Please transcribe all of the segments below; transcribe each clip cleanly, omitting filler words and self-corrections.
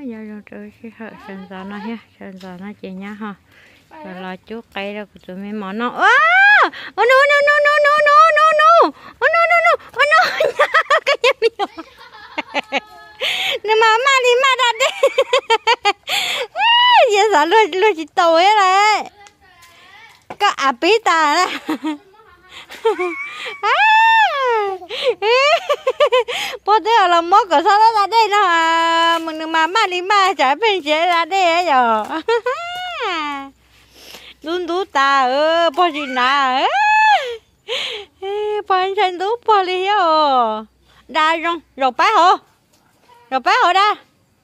giờ rồi trời sẽ hở sần gió nó ha, sần gió nó chị nhá ha. Rồi là chút cây đó của tụi mình mỏ nó. Oh no no no no no no no no. Oh no no no. Oh no. Cái gì vậy? Nè mà đi mà đặt đi. Giờ sao luôn chỉ tối đấy. Có à bí ta đó. Bố thế là mốt của sao nó ra đây nó à mình mà đi mà chả bên chế ra đây ấy giờ. Đun đú ta bố gì nà bố anh chân đú bố đi hiểu đa rong rồi bá hồ đa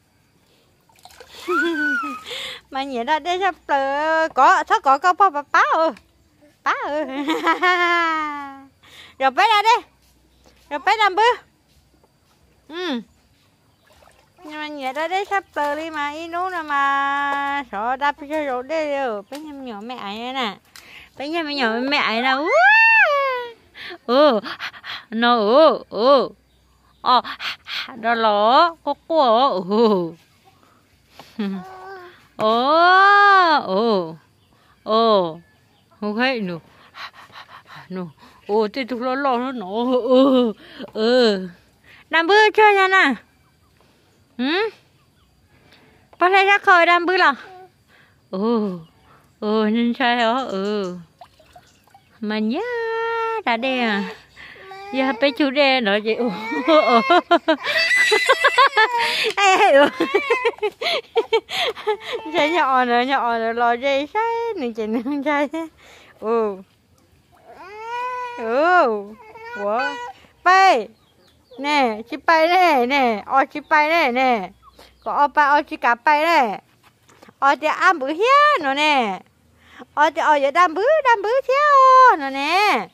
mà nhỉ ra đây sắp có thất có bá rồi bá ra đây rồi bá làm bữa nhưng mà nhỉ ra đây sắp đi mà ý nú nè mà sợ đập cho rồi đây rồi bé nhâm nhỏ mẹ ấy nè bé nhâm nhỏ mẹ ấy nè nó đó lỏ có của ok no thế tụi nó làm bữa chơi nha nè bắt lấy ra khỏi làm bữa là nên chơi đó mà nhá đã đây à giờ bé chú đen nữa chị chơi nhỏ nữa lo dây sai này chị nương chơi ủa bay nè chị bay nè chị bay nè có ba chị cả bay nè chị ăn bữa hết nữa nè chị giờ đam bữa theo nữa nè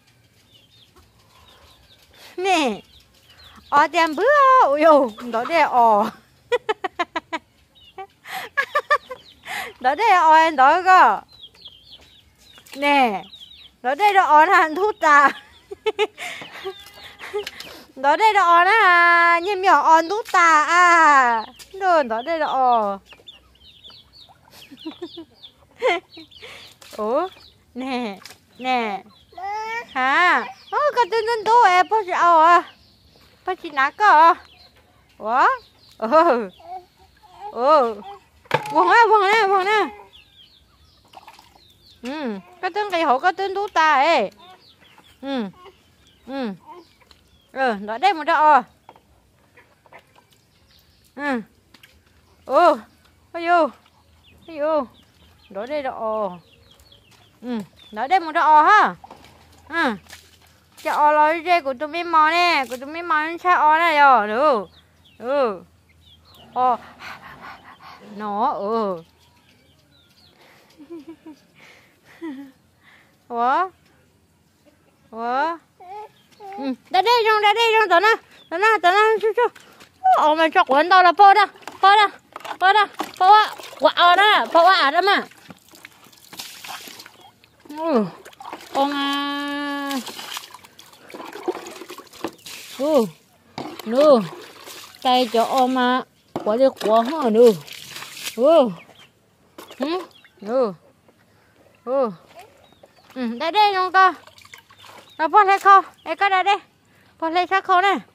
nè chị ăn bữa ôi đó đây đó đây anh đó cơ nè đó đây là hàng thuốc ta đó đây là ha nhưng mà thuốc ta à rồi đó đây là nè hả cái tên đó em bao giờ bao chị nãy cơ quá vâng nè cái tên cây hổ cái tên thuốc ta ấy đó đây một đó ôi vô đó đây đó đó đây một đó ha cho lo dây của tụi mình mò nè của tụi mình mò nó sao này rồi nó ủa ra đây trong tao nó chú mày cho quần tao là po đó quả đó mà con tay cho mà quả đi quả hả đây không cơ nó bỏ lên khô đây có đây bỏ lên sát khô này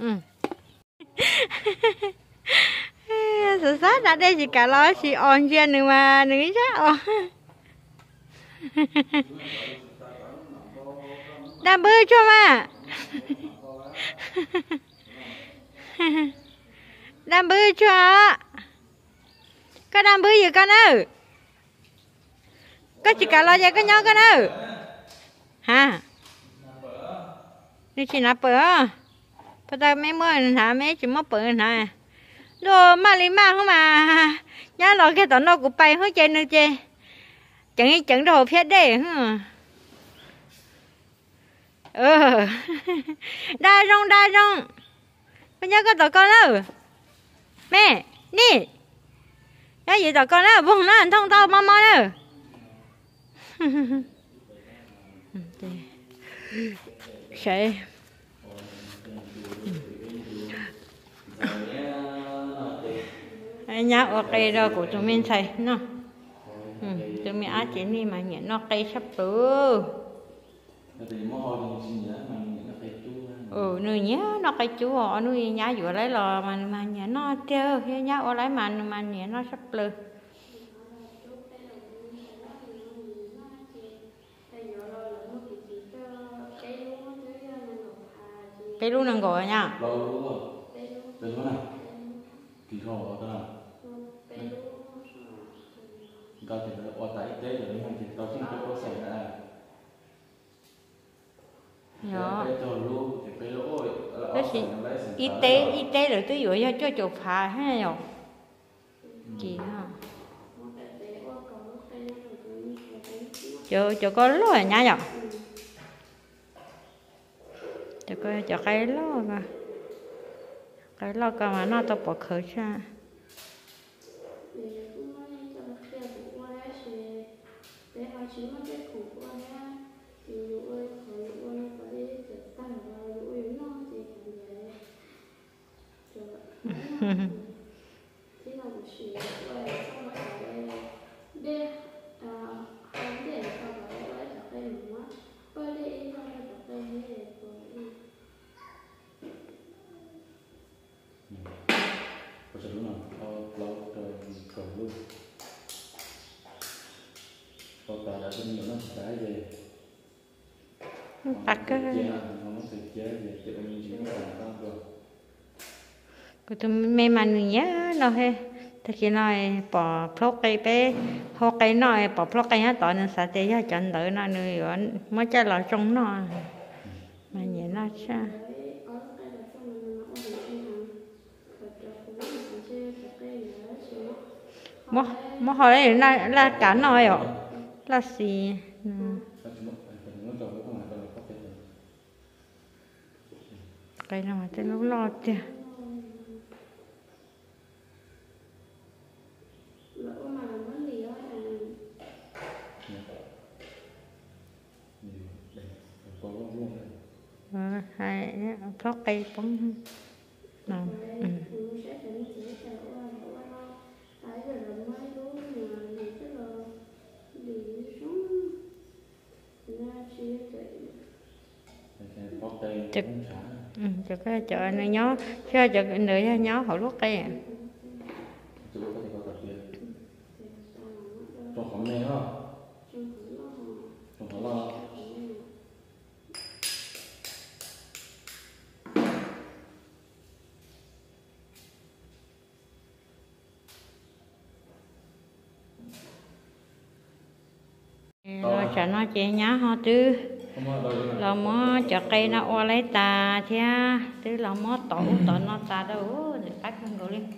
sự sát đã đây chỉ cả lo chỉ on chuyện nữa mà nữa chắc đam bư cho mà đam bư cho có đam bư gì con ơi có chỉ cả lo gì có nhau con ơi hả đi chỉ nạp bữa bây giờ mấy mươi hả mấy chỉ mất bữa nè rồi mà đi mà không mà nhá lo cái tao nó cũng bay hết trên nữa chứ chẳng đồ phết đấy đa rong bây giờ có tao con đâu mẹ đi cái gì tao con đó vùng nó thông tao mau nữa sẽ nhá ở cây đó của tụi mình xài nó tụi mình ăn chỉ đi mà nhện nó cây sắp từ nơi nhá nó cây chú họ nuôi nhá vừa lấy lò mà nhện nó treo nhá ở lấy mà nhện nó sắp lư cây luôn đừng gọi nha thì họ đó là tao chỉ là ở tại tế rồi nhưng thì tao xin có xảy ra cái tàu luôn thì cái lỗ đó thì y tế rồi tôi dụ cho chỗ phá hay nhở gì hả chỗ có lỗ à nhá nhở chỗ cái lỗ mà cái lỗ cơ mà nó tao bỏ khởi ra tắt cái của tụi mình mà nhớ nó he thì khi nói bỏ phốt cây bé hồ cây nói bỏ phốt cây hết tỏi nên sao thì giờ chọn đợi nó nữa mới cho là trong nó mà nhớ nó sao mà hồi đấy là cả nói rồi là gì cây nào mà tên lúc lo chưa hai phốt cây bóng nào cho cái chợ này nhó cho chợ nữa nhó họ lúc cây à trong phòng này đó trong phòng đó rồi cho nó che nhá ho chứ là mó cho cây nó ô lấy tà thế chứ là mó tổ nó tà đâu để cách không gọi lên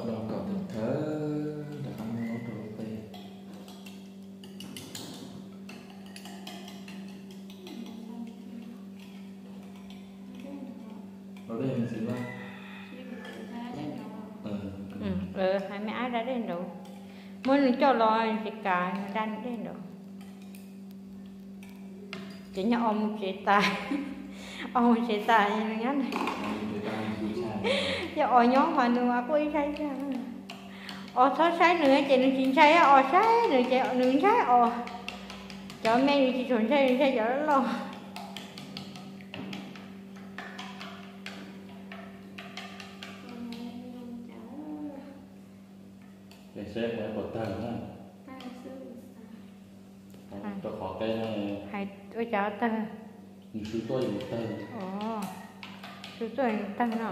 ở đây mình xử hai mấy ai đã đến rồi muốn cho lo thì cả đang đến rồi chỉ nhớ ông chị tài nhớ này giờ ở nhóm mà nữa có ý say ra ở thoát say nữa chị đừng xin say ở say nữa chị đừng say ở cho mẹ chị chuẩn say cho nó lo để xem cái bột tờ nữa cho khó cây này hay tôi cháu tờ chú tôi một tờ chú tôi một tờ nào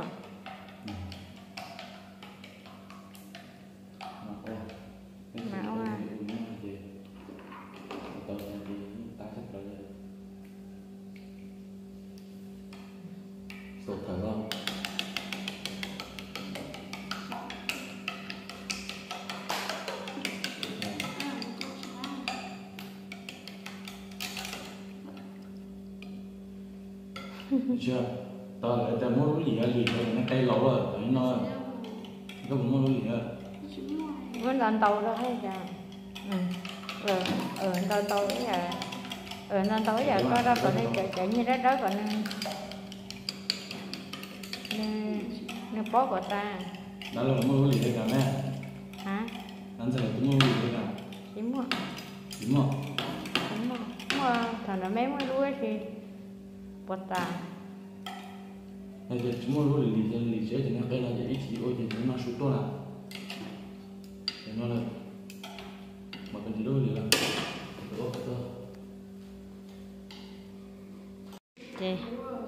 mà ông à sổ thở không chưa tao lại tao muốn cái gì ở gì nó cây lỗ rồi tự nó cũng muốn cái gì nữa muốn lên tàu đó hay sao lên tàu giờ lên tàu giờ có đó còn đây chạy như đó còn nó bó của ta đó là muốn cái gì đây cả nè hắn giờ cũng mua gì thế nào Đúng rồi. đúng không Đúng rồi. Mà thằng nó mấy mới đuôi thì bột tà. bây giờ chúng mua lúa lì chế thì nó cây là ít thì ôi thì nó sụt to là thì nó là mà cần gì đâu thì là đó đó Đây.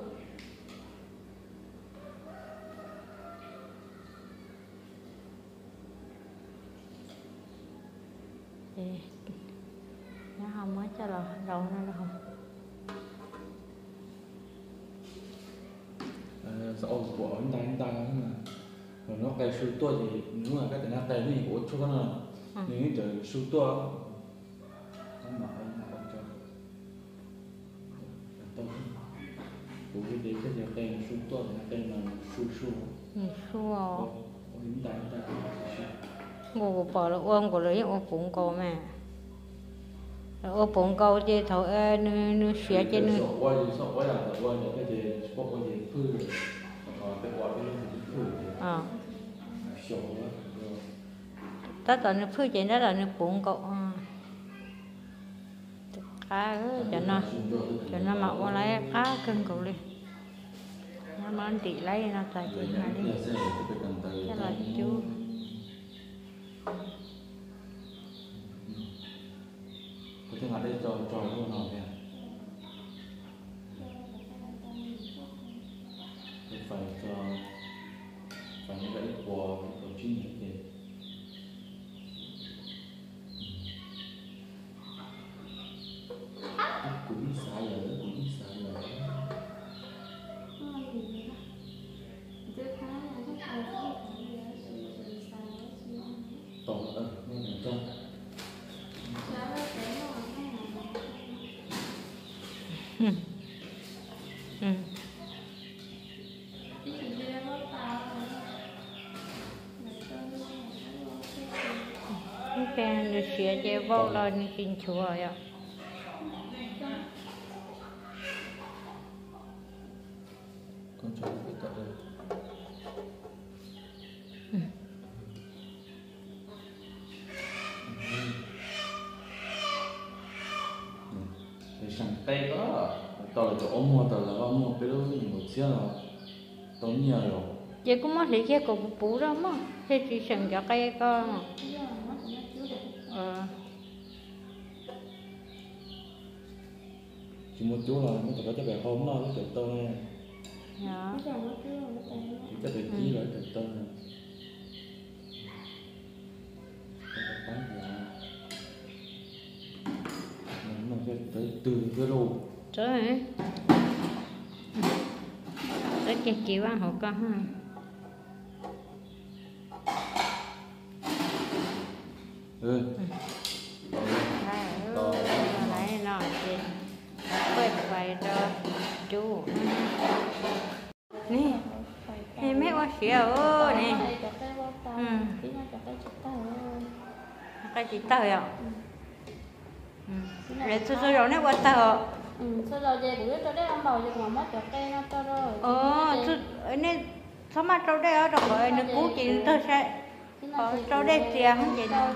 Đây. Nó không mới cho là đầu nó đâu. sợ của anh ta mà rồi nó cây sụt to thì nếu mà cái nó cây này của cho nó nếu như trời sụt to nó mà anh cho của cái đấy cái cây sụt to thì cây mà sụt Xua. hiện tại Ngủ bỏ là ôm của lấy ôm bụng cô mà. Ôm bụng cô chứ thôi nó xé trên nó. sợ quá là cái gì có cái gì phư cái quả cái phư sợ quá Tất cả nó phư trên đó là nó bụng cô. Cá cho nó mặc qua lấy cá cưng cậu đi. Nó ăn tỷ lấy nó tại chị mà đi. Chắc là chú. có thể là đây trò luôn nào kìa phải như vậy của chuyên nghiệp thì cũng xa rồi tổng nên là cho Bên nó xé chế vô lo nó kinh chùa rồi. con chó bị cắt rồi sẵn tay đó tao là chỗ mua tao là mua cái đó một xíu rồi tao nhiều rồi Chị cũng mất lý chế của bố đâu mà. Thế chị sẵn cho cây con. chỉ một chú là nó có cho bé hôm nó nó tao này Dạ. cái thời chi rồi tao này nó tới từ cái lô Trời. Tới chị chịu ăn hộp con ha. Lấy nó chị. Quay quay cho chú. Nè. Nè mấy con xỉu nè. Cái chị tơi à? Để tôi rồi nó qua tờ. Sao rồi về bữa cho đấy ông bầu cho mà mất cho cây nó to rồi. Nên sao mà trâu đây ở đâu rồi nó cú chị tôi sẽ trâu đây tiền không chị nào.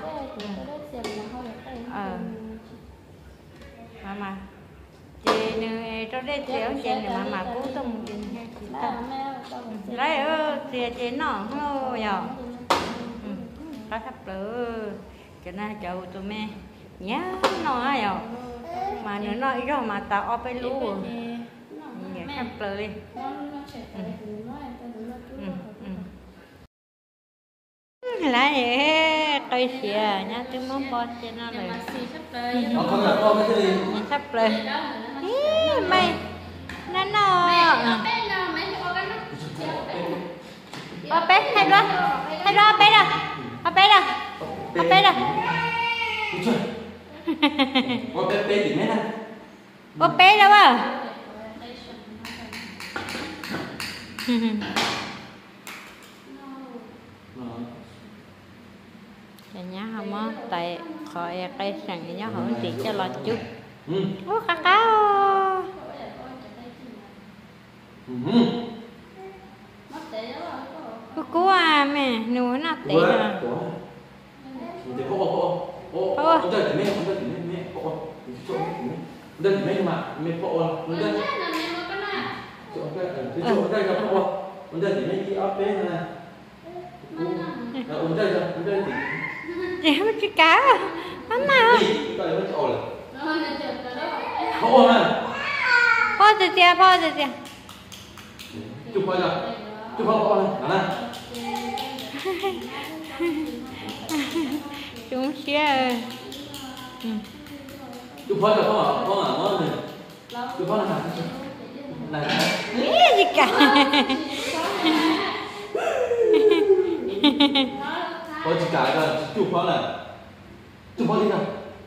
Mà chị này trâu đây tiền không chị này mà cú tung chị ta. Lấy ở chị nó không nhờ. Có thấp lửa cho nên chậu tụi mẹ nhá nó nhờ. Mà nếu nó ít rồi mà tao ở bên lũ nhẹ thấp lửa lại vậy cây xìa nhá tôi muốn bò cho nó rồi không là con cái gì thấp lên mày nó ở bé hay đó ở bé đâu ở bé đâu ở bé đâu có bé bé gì mấy nè ở bé đâu à nhá không á tại khỏi cây sành nhá hưởng tiền cho lo chút ô cá cá cú à mẹ nuôi nó tệ à thì phô ông đây thì mẹ phô chỗ đây thì mẹ mà mẹ phô ông đây chỗ đây là phô ông đây thì mẹ đi áp bên này ông đây thì chị không chỉ cá lắm nào cái này nó ổn phô mà phô từ từ chụp qua rồi chụp phô này nè chúng sẽ chụp phô rồi không à ngon này chụp phô này biết gì cả có chỉ cả là chụp phô này chụp phô đi nào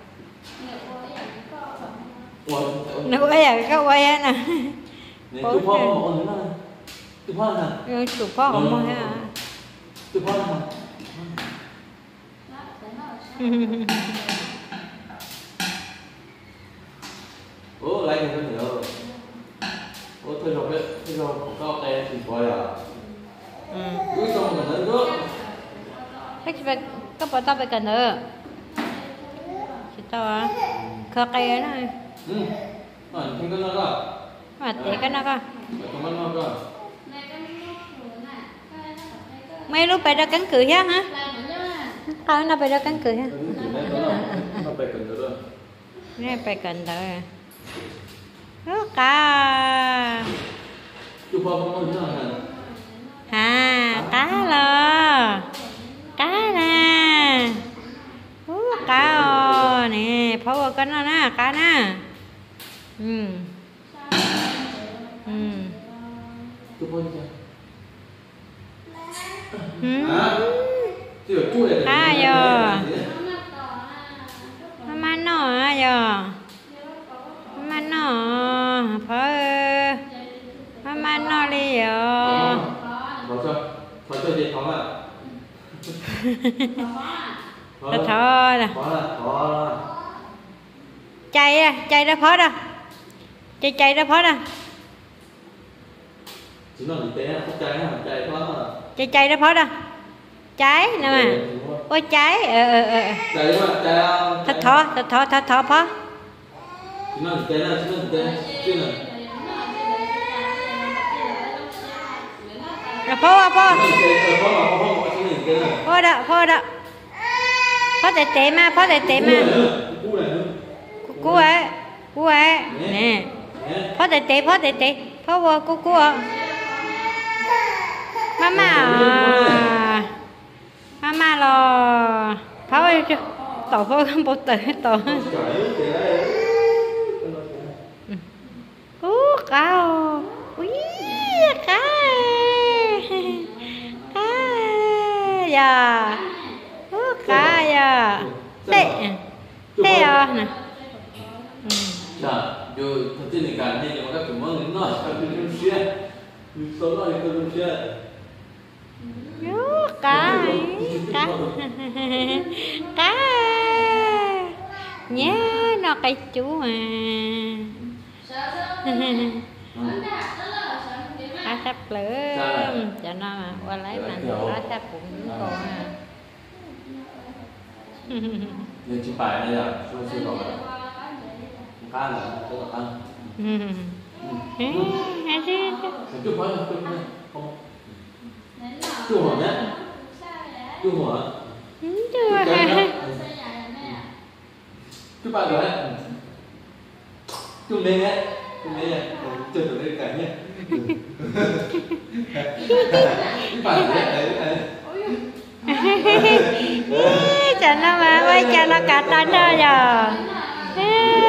nó quay à cái quay á nè chụp phô ổn nữa chụp phô này chụp phô không mua ha chụp phô này lấy cái nữa thôi rồi có tay thì coi à cứ xong mình lên nước thế phải có bỏ tao phải cần nữa chị tao à khờ cây đó này không có nó đâu mà để cái nó coi không có nó đâu mấy lúc phải ra cắn cười ha hả nó phải ra cắn cười ha nó phải cần nữa nè phải cần rồi cá chụp phô không có à cá lò cá nè cá nè phô vào cái nó nè cá nè chụp phô chưa à giờ mà nó giờ mà nó phải mà nó đi giờ thôi cho gì phóng à thôi nè chạy ra phó đâu chạy ra phó đâu chỉ nói gì thế chạy phó chạy ra phó đâu trái nè mà ôi trái chạy mà thật thọ phó chỉ nói gì thế chứ là là phó đó phó tệ mà cú ấy nè phó tệ phó vô cú mama lo phó ơi chứ tổ phó không bộ tử tổ cao ui cá giờ cá giờ tê à nè rồi thật sự là cả này là các chủ món đến nói các chủ xe số nói các chủ xe cá nhé nó cái chú mà cá sắp lửa cho nó mà qua lấy mình cá sắp cũng còn à nên chỉ phải đây là chưa có cá là rất là ăn chúc hỏi không chúc hỏi nhé chúc hỏi chúc bạn rồi chúc lên đấy chơi được lên cả nhé chúc bạn đấy cho nó mà quay cho nó cả tay đó giờ